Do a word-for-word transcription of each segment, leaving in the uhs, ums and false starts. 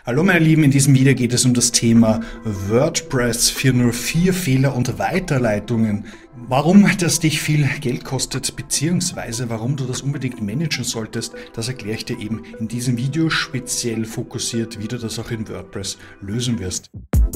Hallo meine Lieben, in diesem Video geht es um das Thema WordPress vierhundertvier Fehler und Weiterleitungen. Warum das dich viel Geld kostet, beziehungsweise warum du das unbedingt managen solltest, das erkläre ich dir eben in diesem Video speziell fokussiert, wie du das auch in WordPress lösen wirst.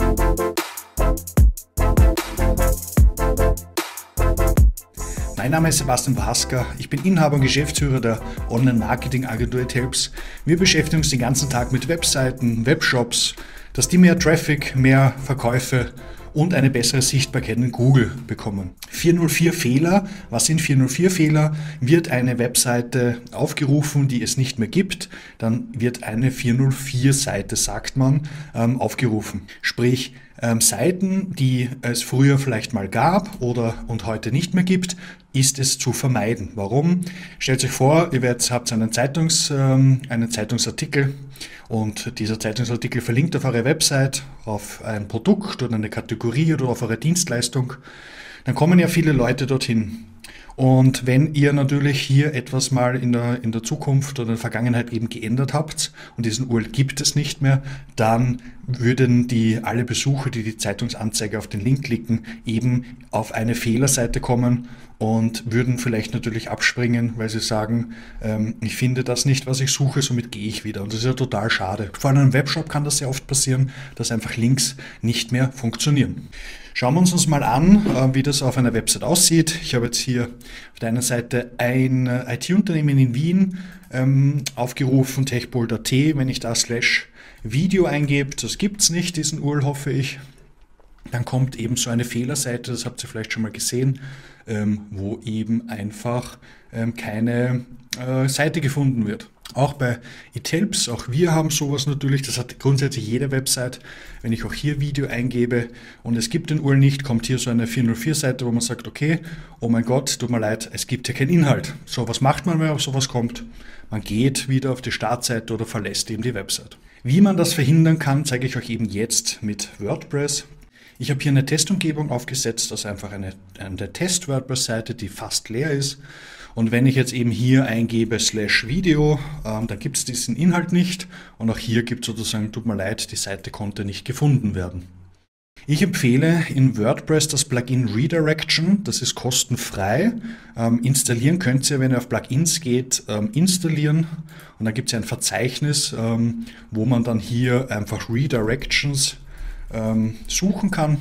Mein Name ist Sebastian Wahaska, ich bin Inhaber und Geschäftsführer der Online-Marketing-Agentur It Helps. Wir beschäftigen uns den ganzen Tag mit Webseiten, Webshops, dass die mehr Traffic, mehr Verkäufe und eine bessere Sichtbarkeit in Google bekommen. vierhundertvier Fehler. Was sind vierhundertvier Fehler? Wird eine Webseite aufgerufen, die es nicht mehr gibt, dann wird eine vierhundertvier Seite, sagt man, aufgerufen. Sprich, Seiten, die es früher vielleicht mal gab oder und heute nicht mehr gibt, ist es zu vermeiden. Warum? Stellt euch vor, ihr werdet, habt einen, Zeitungs, ähm, einen Zeitungsartikel und dieser Zeitungsartikel verlinkt auf eure Website, auf ein Produkt oder eine Kategorie oder auf eure Dienstleistung. Dann kommen ja viele Leute dorthin. Und wenn ihr natürlich hier etwas mal in der, in der Zukunft oder in der Vergangenheit eben geändert habt und diesen U R L gibt es nicht mehr, dann würden die alle Besucher, die die Zeitungsanzeige auf den Link klicken, eben auf eine Fehlerseite kommen und würden vielleicht natürlich abspringen, weil sie sagen, ähm, ich finde das nicht, was ich suche, somit gehe ich wieder. Und das ist ja total schade. Vor allem im Webshop kann das sehr oft passieren, dass einfach Links nicht mehr funktionieren. Schauen wir uns uns mal an, wie das auf einer Website aussieht. Ich habe jetzt hier auf der einen Seite ein I T-Unternehmen in Wien ähm, aufgerufen, techbold punkt at. Wenn ich da slash Video eingebe, das gibt es nicht, diesen U R L hoffe ich, dann kommt eben so eine Fehlerseite, das habt ihr vielleicht schon mal gesehen, ähm, wo eben einfach ähm, keine äh, Seite gefunden wird. Auch bei It Helps, auch wir haben sowas natürlich, das hat grundsätzlich jede Website. Wenn ich auch hier Video eingebe und es gibt den U R L nicht, kommt hier so eine vierhundertvier Seite, wo man sagt, okay, oh mein Gott, tut mir leid, es gibt hier keinen Inhalt. So, was macht man, wenn auf sowas kommt? Man geht wieder auf die Startseite oder verlässt eben die Website. Wie man das verhindern kann, zeige ich euch eben jetzt mit WordPress. Ich habe hier eine Testumgebung aufgesetzt, also einfach eine, eine Test-WordPress-Seite, die fast leer ist. Und wenn ich jetzt eben hier eingebe slash Video, ähm, dann gibt es diesen Inhalt nicht. Und auch hier gibt es sozusagen, tut mir leid, die Seite konnte nicht gefunden werden. Ich empfehle in WordPress das Plugin Redirection, das ist kostenfrei. Ähm, installieren könnt ihr, wenn ihr auf Plugins geht, ähm, installieren. Und dann gibt es ein Verzeichnis, ähm, wo man dann hier einfach Redirections ähm, suchen kann.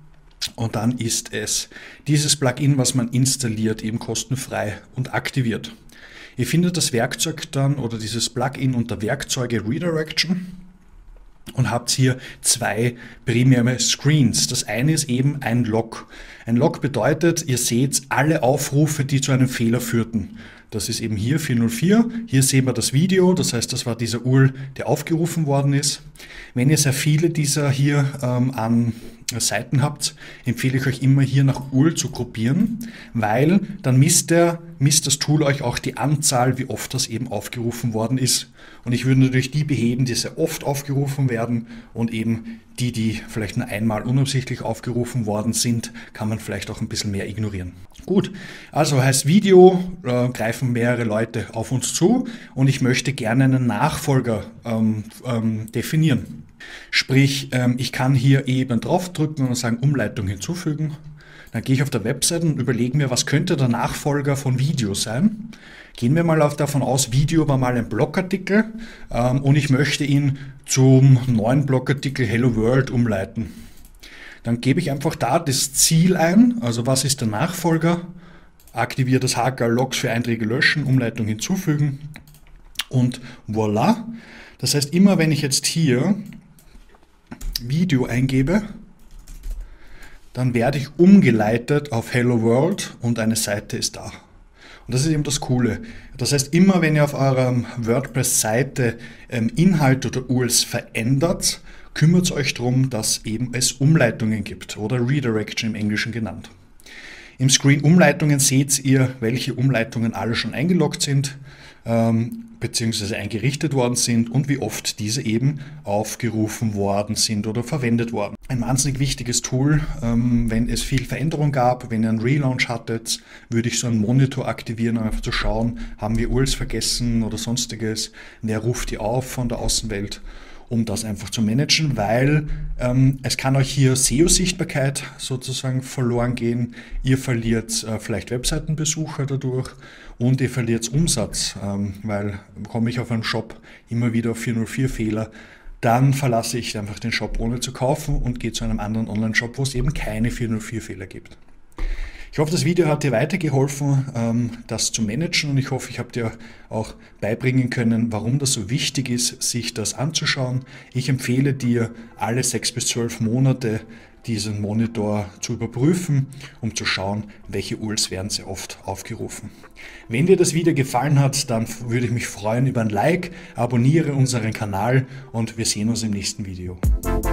Und dann ist es dieses Plugin, was man installiert, eben kostenfrei und aktiviert. Ihr findet das Werkzeug dann oder dieses Plugin unter Werkzeuge Redirection und habt hier zwei primäre Screens. Das eine ist eben ein Log. Ein Log bedeutet, ihr seht alle Aufrufe, die zu einem Fehler führten. Das ist eben hier vierhundertvier. Hier sehen wir das Video, das heißt, das war dieser U R L, der aufgerufen worden ist. Wenn ihr sehr viele dieser hier ähm, an Seiten habt, empfehle ich euch immer hier nach U R L zu gruppieren, weil dann misst, der, misst das Tool euch auch die Anzahl, wie oft das eben aufgerufen worden ist. Und ich würde natürlich die beheben, die sehr oft aufgerufen werden und eben die, die vielleicht nur einmal unabsichtlich aufgerufen worden sind, kann man vielleicht auch ein bisschen mehr ignorieren. Gut, also heißt Video, äh, greifen mehrere Leute auf uns zu und ich möchte gerne einen Nachfolger ähm, ähm, definieren. Sprich, ähm, ich kann hier eben draufdrücken und sagen Umleitung hinzufügen. Dann gehe ich auf der Website und überlege mir, was könnte der Nachfolger von Video sein. Gehen wir mal auf davon aus, Video war mal ein Blogartikel ähm, und ich möchte ihn zum neuen Blogartikel Hello World umleiten. Dann gebe ich einfach da das Ziel ein, also was ist der Nachfolger, aktiviere das H K Logs für Einträge löschen, Umleitung hinzufügen und voilà. Das heißt, immer wenn ich jetzt hier Video eingebe, dann werde ich umgeleitet auf Hello World und eine Seite ist da. Und das ist eben das Coole. Das heißt, immer wenn ihr auf eurer WordPress-Seite ähm, Inhalte oder U R Ls verändert, kümmert euch darum, dass eben es Umleitungen gibt oder Redirection im Englischen genannt. Im Screen Umleitungen seht ihr, welche Umleitungen alle schon eingeloggt sind, ähm, beziehungsweise eingerichtet worden sind und wie oft diese eben aufgerufen worden sind oder verwendet worden. Ein wahnsinnig wichtiges Tool, ähm, wenn es viel Veränderung gab, wenn ihr einen Relaunch hattet, würde ich so einen Monitor aktivieren, um einfach zu schauen, haben wir U R Ls vergessen oder sonstiges, wer ruft die auf von der Außenwelt. um das einfach zu managen, weil ähm, es kann euch hier S E O-Sichtbarkeit sozusagen verloren gehen. Ihr verliert äh, vielleicht Webseitenbesucher dadurch und ihr verliert Umsatz, ähm, weil komme ich auf einen Shop immer wieder auf vierhundertvier Fehler, dann verlasse ich einfach den Shop ohne zu kaufen und gehe zu einem anderen Online-Shop, wo es eben keine vierhundertvier Fehler gibt. Ich hoffe, das Video hat dir weitergeholfen, das zu managen, und ich hoffe, ich habe dir auch beibringen können, warum das so wichtig ist, sich das anzuschauen. Ich empfehle dir, alle sechs bis zwölf Monate diesen Monitor zu überprüfen, um zu schauen, welche U R Ls werden sehr oft aufgerufen. Wenn dir das Video gefallen hat, dann würde ich mich freuen über ein Like, abonniere unseren Kanal und wir sehen uns im nächsten Video.